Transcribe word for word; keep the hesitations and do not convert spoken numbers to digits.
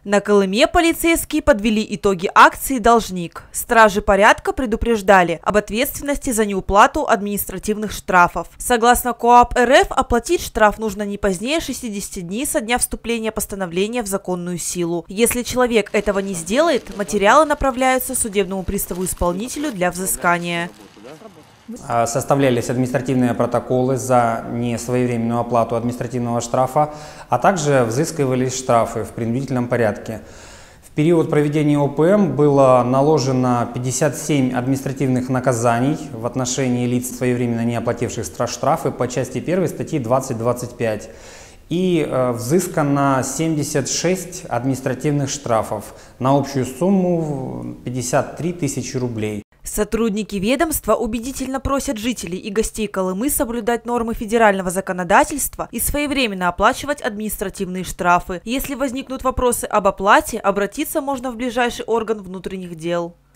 На Колыме полицейские подвели итоги акции «Должник». Стражи порядка предупреждали об ответственности за неуплату административных штрафов. Согласно КоАП РФ, оплатить штраф нужно не позднее шестидесяти дней со дня вступления постановления в законную силу. Если человек этого не сделает, материалы направляются судебному приставу-исполнителю для взыскания. Составлялись административные протоколы за несвоевременную оплату административного штрафа, а также взыскивались штрафы в принудительном порядке. В период проведения ОПМ было наложено пятьдесят семь административных наказаний в отношении лиц, своевременно не оплативших штрафы по части первой статьи двадцать двадцать пять. И взыскано семьдесят шесть административных штрафов на общую сумму пятьдесят три тысячи рублей. Сотрудники ведомства убедительно просят жителей и гостей Колымы соблюдать нормы федерального законодательства и своевременно оплачивать административные штрафы. Если возникнут вопросы об оплате, обратиться можно в ближайший орган внутренних дел.